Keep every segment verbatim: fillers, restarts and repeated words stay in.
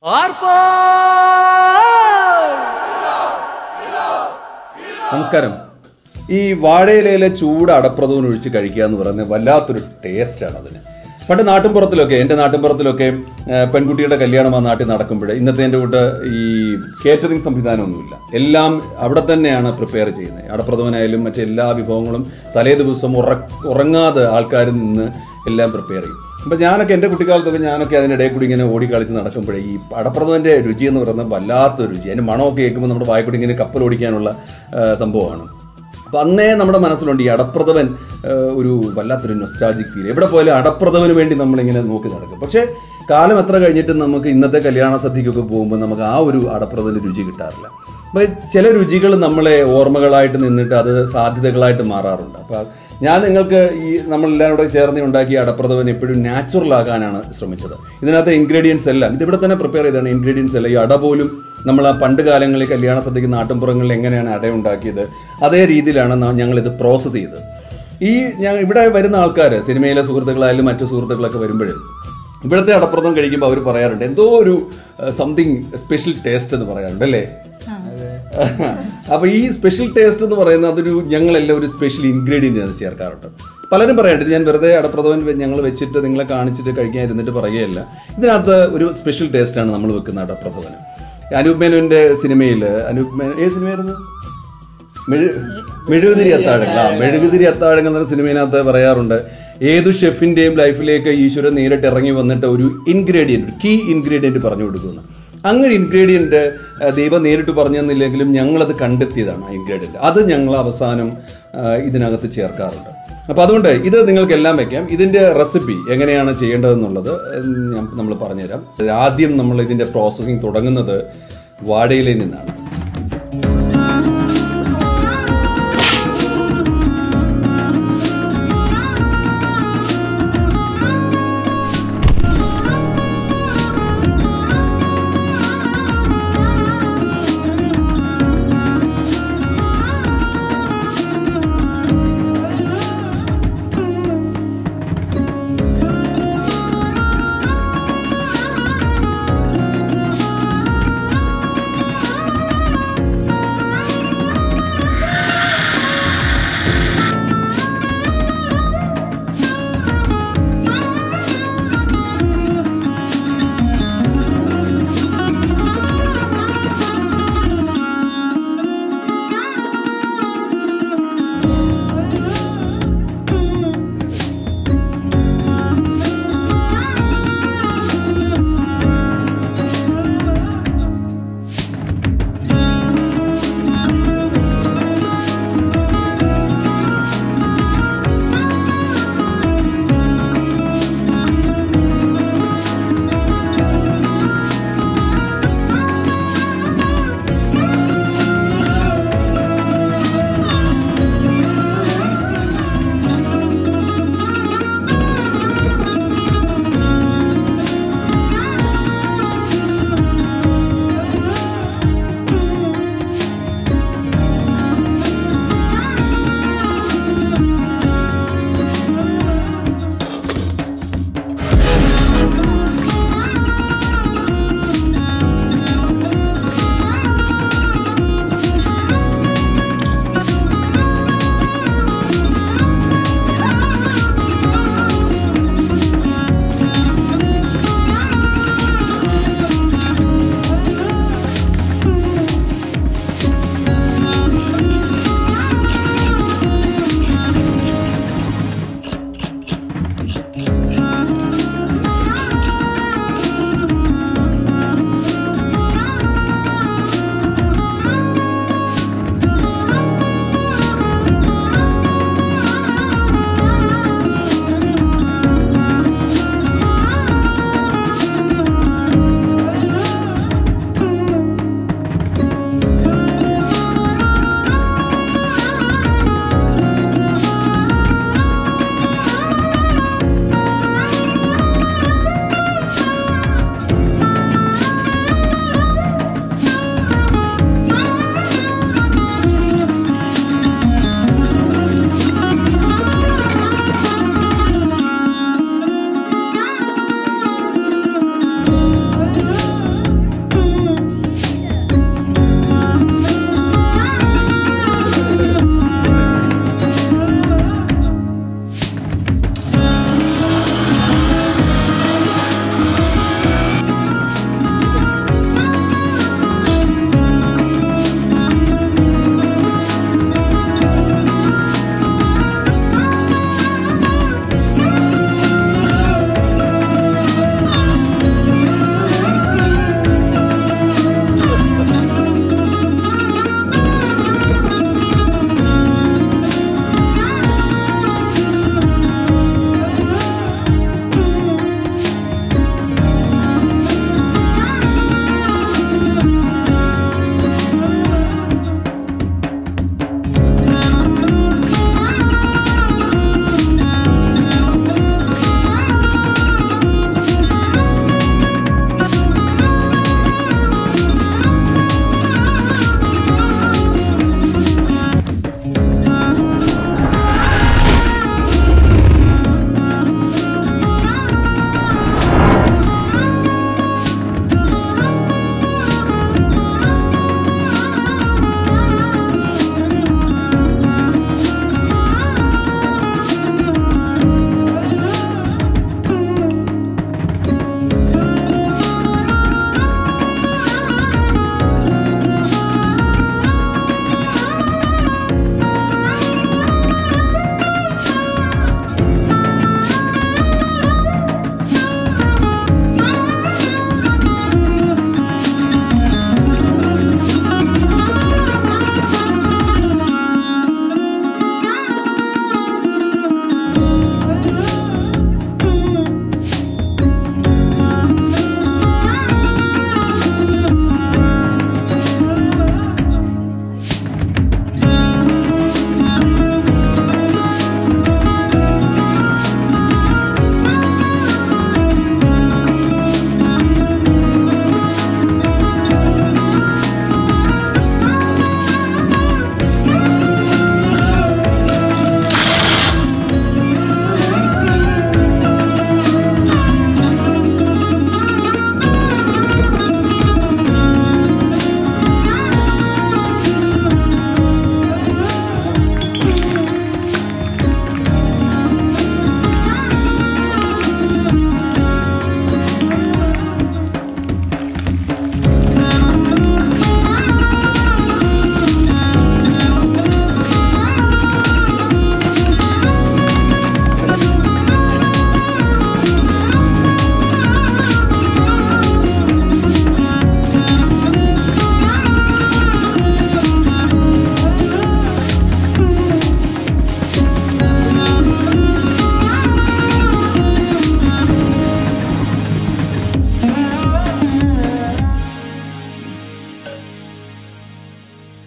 നമസ്കാരം. ഈ വാഴയിലയിലെ ചൂട് അടപ്രഥമൻ ഒഴിച്ച് കഴിക്കുക എന്ന് പറയുന്നത് വല്ലാത്തൊരു ടേസ്റ്റാണ് അതിന്. പണ്ട് നാട്ടിൻപുറത്തിലൊക്കെ എൻ്റെ നാട്ടിൻപുറത്തിലൊക്കെ പെൺകുട്ടിയുടെ കല്യാണം ആ നാട്ടിൽ നടക്കുമ്പോൾ ഇന്നത്തെ എൻ്റെ കൂട്ട് ഈ കേറ്ററിംഗ് സംവിധാനമൊന്നുമില്ല. എല്ലാം അവിടെ തന്നെയാണ് പ്രിപ്പയർ ചെയ്യുന്നത്. അടപ്രഥമനായാലും മറ്റെല്ലാ വിഭവങ്ങളും തലേ ദിവസം ഉറ ഉറങ്ങാതെ ആൾക്കാർ നിന്ന് എല്ലാം പ്രിപ്പയർ ചെയ്യും. അപ്പം ഞാനൊക്കെ എൻ്റെ കുട്ടിക്കാലത്തൊക്കെ ഞാനൊക്കെ അതിനിടയിൽ കൂടി ഇങ്ങനെ ഓടിക്കളിച്ച് നടക്കുമ്പോഴേ ഈ അടപ്രഥമൻ്റെ രുചി എന്ന് പറയുന്നത് വല്ലാത്തൊരു രുചി. അതിൻ്റെ മണമൊക്കെ കേൾക്കുമ്പോൾ നമ്മുടെ വായ്ക്കൂടി ഇങ്ങനെ കപ്പൽ ഓടിക്കാനുള്ള സംഭവമാണ്. അപ്പം അന്നേ നമ്മുടെ മനസ്സിലുണ്ട് ഈ അടപ്രഥമൻ ഒരു വല്ലാത്തൊരു നൊസ്റ്റാൾജിക് ഫീൽ. എവിടെ പോയാലും അടപ്രഥമന് വേണ്ടി നമ്മളിങ്ങനെ നോക്കി നടക്കും. പക്ഷേ കാലം എത്ര കഴിഞ്ഞിട്ട് നമുക്ക് ഇന്നത്തെ കല്യാണ സദ്യക്കൊക്കെ പോകുമ്പോൾ നമുക്ക് ആ ഒരു അടപ്രഥമൻ്റെ രുചി കിട്ടാറില്ല. അപ്പോൾ ചില രുചികൾ നമ്മളെ ഓർമ്മകളായിട്ട് നിന്നിട്ട് അത് സാധ്യതകളായിട്ട് മാറാറുണ്ട്. അപ്പോൾ ഞാൻ നിങ്ങൾക്ക് ഈ നമ്മളെല്ലാവരും കൂടെ ചേർന്ന് ഉണ്ടാക്കിയ അടപ്രഥമൻ എപ്പോഴും നാച്ചുറൽ ആകാനാണ് ശ്രമിച്ചത്. ഇതിനകത്ത് ഇൻഗ്രീഡിയൻസ് എല്ലാം ഇതിവിടെ തന്നെ പ്രിപ്പയർ ചെയ്താണ്. ഇൻഗ്രീഡിയൻസ് എല്ലാം ഈ അട പോലും നമ്മൾ ആ പണ്ട് കാലങ്ങളിൽ കല്യാണ സദ്യക്ക് നാട്ടിൻപുറങ്ങളിൽ എങ്ങനെയാണ് അട ഉണ്ടാക്കിയത് അതേ രീതിയിലാണ് ഞങ്ങളിത് പ്രോസസ്സ് ചെയ്തത്. ഈ ഞാൻ ഇവിടെ വരുന്ന ആൾക്കാർ സിനിമയിലെ സുഹൃത്തുക്കളായാലും മറ്റു സുഹൃത്തുക്കളൊക്കെ വരുമ്പോഴും ഇവിടുത്തെ അടപ്രഥമൻ കഴിക്കുമ്പോൾ അവർ പറയാറുണ്ട് എന്തോ ഒരു സംതിങ് സ്പെഷ്യൽ ടേസ്റ്റ് എന്ന് പറയാറുണ്ട് അല്ലേ? അപ്പൊ ഈ സ്പെഷ്യൽ ടേസ്റ്റ് എന്ന് പറയുന്നത് അതൊരു ഞങ്ങളെല്ലാം ഒരു സ്പെഷ്യൽ ഇൻഗ്രീഡിയൻ്റ് അത് ചേർക്കാറുണ്ട്. പലരും പറയാറുണ്ട്. ഞാൻ വെറുതെ അടപ്രഥമൻ ഞങ്ങൾ വെച്ചിട്ട് നിങ്ങളെ കാണിച്ചിട്ട് കഴിക്കാൻ ഇരുന്നിട്ട് പറയുകയല്ല. ഇതിനകത്ത് ഒരു സ്പെഷ്യൽ ടേസ്റ്റാണ് നമ്മൾ വെക്കുന്ന അടപ്രഥമന്. അനൂപ് മേനോന്റെ സിനിമയിൽ അനൂപ് മേനോ ഏത് സിനിമയായിരുന്നു? മെഴു മെഴുകുതിരി അത്താഴങ്ങൾ. ആ മെഴുകുതിരി അത്താഴങ്ങൾ എന്ന സിനിമയിനകത്ത് പറയാറുണ്ട് ഏതു ഷെഫിൻ്റെയും ലൈഫിലേക്ക് ഈശ്വരൻ നേരിട്ട് ഇറങ്ങി വന്നിട്ട് ഒരു ഇൻഗ്രീഡിയൻറ്റ് ഒരു കീ ഇൻഗ്രീഡിയൻറ്റ് പറഞ്ഞു കൊടുക്കുന്നു. അങ്ങനെ ഇൻഗ്രീഡിയൻറ്റ് ദൈവം നേരിട്ട് പറഞ്ഞു തന്നില്ലെങ്കിലും ഞങ്ങളത് കണ്ടെത്തിയതാണ്. ആ ഇൻഗ്രീഡിയൻറ്റ് അത് ഞങ്ങൾ അവസാനം ഇതിനകത്ത് ചേർക്കാറുണ്ട്. അപ്പോൾ അതുകൊണ്ട് ഇത് നിങ്ങൾക്കെല്ലാം വയ്ക്കാം. ഇതിൻ്റെ റെസിപ്പി എങ്ങനെയാണ് ചെയ്യേണ്ടതെന്നുള്ളത് ഞാൻ നമ്മൾ പറഞ്ഞുതരാം. ആദ്യം നമ്മൾ ഇതിൻ്റെ പ്രോസസ്സിങ് തുടങ്ങുന്നത് വാഴയിലയിൽ നിന്നാണ്.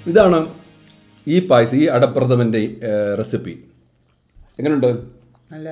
ഇതാണ് ഈ പായസം, ഈ അടപ്രഥമൻ്റെ റെസിപ്പി. എങ്ങനെയുണ്ട്? നല്ല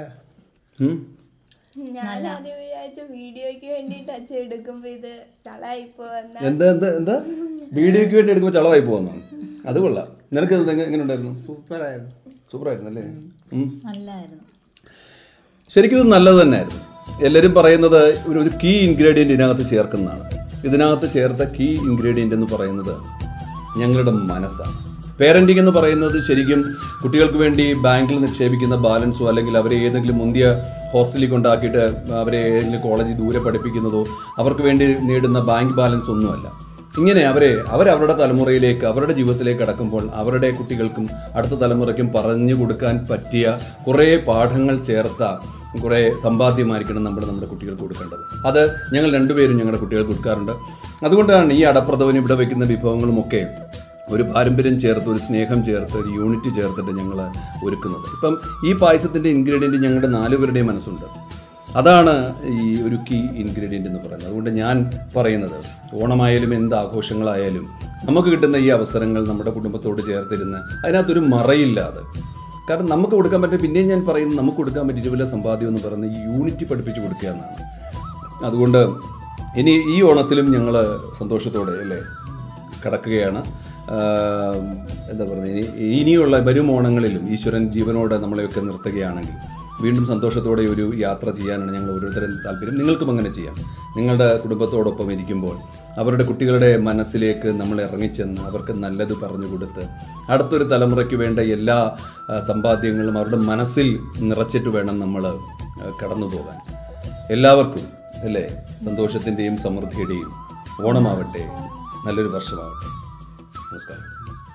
ഞാൻ ആദ്യം വിചാരിച്ച വീഡിയോയ്ക്ക് വേണ്ടിട്ട് അച്ഛൻ എടുക്കുമ്പോ ഇത് ചളായി പോവാ. എന്താ എന്താ എന്താ വീഡിയോയ്ക്ക് വേണ്ടി എടുക്കുമ്പോൾ ചളവായി പോകുന്ന? അത് കൊള്ളാം. നിനക്ക് എങ്ങനെ ഉണ്ടായിരുന്നു? സൂപ്പറായിരുന്നു. സൂപ്പറായിരുന്നു അല്ലേ? നല്ലായിരുന്നു. ശരിക്കും ഇത് നല്ലത് തന്നെയായിരുന്നു. എല്ലാവരും പറയുന്നത് ഒരു ഒരു കീ ഇൻഗ്രീഡിയൻ്റ് ഇതിനകത്ത് ചേർക്കുന്നതാണ്. ഇതിനകത്ത് ചേർത്ത കീ ഇൻഗ്രീഡിയൻ്റ് എന്ന് പറയുന്നത് ഞങ്ങളുടെ മനസ്സാണ്. പേരൻറ്റിങ് എന്ന് പറയുന്നത് ശരിക്കും കുട്ടികൾക്ക് വേണ്ടി ബാങ്കിൽ നിക്ഷേപിക്കുന്ന ബാലൻസോ അല്ലെങ്കിൽ അവരെ ഏതെങ്കിലും മുന്തിയ ഹോസ്റ്റലിൽ കൊണ്ടാക്കിയിട്ട് അവരെ ഏതെങ്കിലും കോളേജിൽ ദൂരെ പഠിപ്പിക്കുന്നതോ അവർക്ക് വേണ്ടി നേടുന്ന ബാങ്ക് ബാലൻസ് ഒന്നുമല്ല. ഇങ്ങനെ അവരെ അവരവരുടെ തലമുറയിലേക്ക് അവരുടെ ജീവിതത്തിലേക്ക് കടക്കുമ്പോൾ അവരുടെ കുട്ടികൾക്കും അടുത്ത തലമുറയ്ക്കും പറഞ്ഞു കൊടുക്കാൻ പറ്റിയ കുറേ പാഠങ്ങൾ ചേർത്ത കുറേ സമ്പാദ്യമായിരിക്കണം നമ്മൾ നമ്മുടെ കുട്ടികൾക്ക് കൊടുക്കേണ്ടത്. അത് ഞങ്ങൾ രണ്ടുപേരും ഞങ്ങളുടെ കുട്ടികൾക്ക് കൊടുക്കാറുണ്ട്. അതുകൊണ്ടാണ് ഈ അടപ്രഥമൻ ഇവിടെ വയ്ക്കുന്ന വിഭവങ്ങളുമൊക്കെ ഒരു പാരമ്പര്യം ചേർത്ത്, ഒരു സ്നേഹം ചേർത്ത്, ഒരു യൂണിറ്റ് ചേർത്തിട്ട് ഞങ്ങൾ ഒരുക്കുന്നത്. ഇപ്പം ഈ പായസത്തിൻ്റെ ഇൻഗ്രീഡിയൻറ്റ് ഞങ്ങളുടെ നാലുപേരുടെയും മനസ്സുണ്ട്. അതാണ് ഈ ഒരു കീ ഇൻഗ്രീഡിയൻ്റ് എന്ന് പറയുന്നത്. അതുകൊണ്ട് ഞാൻ പറയുന്നത് ഓണമായാലും എന്ത് ആഘോഷങ്ങളായാലും നമുക്ക് കിട്ടുന്ന ഈ അവസരങ്ങൾ നമ്മുടെ കുടുംബത്തോട് ചേർത്തിരുന്ന് അതിനകത്തൊരു മറയില്ലാതെ, കാരണം നമുക്ക് കൊടുക്കാൻ പറ്റും. പിന്നെയും ഞാൻ പറയുന്നത് നമുക്ക് കൊടുക്കാൻ പറ്റിയ വലിയ സമ്പാദ്യം എന്ന് പറയുന്നത് ഈ യൂണിറ്റി പഠിപ്പിച്ച് കൊടുക്കുക എന്നാണ്. അതുകൊണ്ട് ഇനി ഈ ഓണത്തിലും ഞങ്ങൾ സന്തോഷത്തോടെ അല്ലേ കടക്കുകയാണ്. എന്താ പറയുക, ഇനി ഇനിയുള്ള വരും ഓണങ്ങളിലും ഈശ്വരൻ ജീവനോടെ നമ്മളെയൊക്കെ നിർത്തുകയാണെങ്കിൽ വീണ്ടും സന്തോഷത്തോടെ ഒരു യാത്ര ചെയ്യാനാണ് ഞങ്ങൾ ഓരോരുത്തരും താല്പര്യം. നിങ്ങൾക്കും അങ്ങനെ ചെയ്യാം. നിങ്ങളുടെ കുടുംബത്തോടൊപ്പം ഇരിക്കുമ്പോൾ അവരുടെ കുട്ടികളുടെ മനസ്സിലേക്ക് നമ്മൾ ഇറങ്ങിച്ചെന്ന് അവർക്ക് നല്ലത് പറഞ്ഞു കൊടുത്ത് അടുത്തൊരു തലമുറയ്ക്ക് വേണ്ട എല്ലാ സമ്പാദ്യങ്ങളും അവരുടെ മനസ്സിൽ നിറച്ചിട്ട് വേണം നമ്മൾ കടന്നു പോകാൻ. എല്ലാവർക്കും അല്ലേ സന്തോഷത്തിൻ്റെയും സമൃദ്ധിയുടെയും ഓണമാവട്ടെ, നല്ലൊരു വർഷമാവട്ടെ. നമസ്കാരം.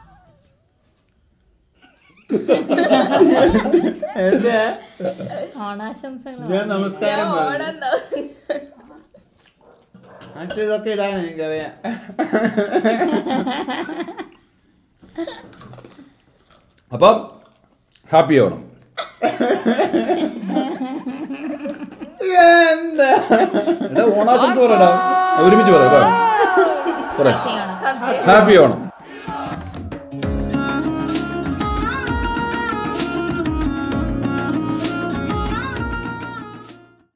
ഞാൻ നമസ്കാരം ഇതൊക്കെ ഇടാൻ എനിക്കറിയാം. അപ്പം ഹാപ്പി ഓണം. എന്താ ഓണാശംസ പറയടാ, ഒരുമിച്ച് പറയാം. ഹാപ്പി ഓണം.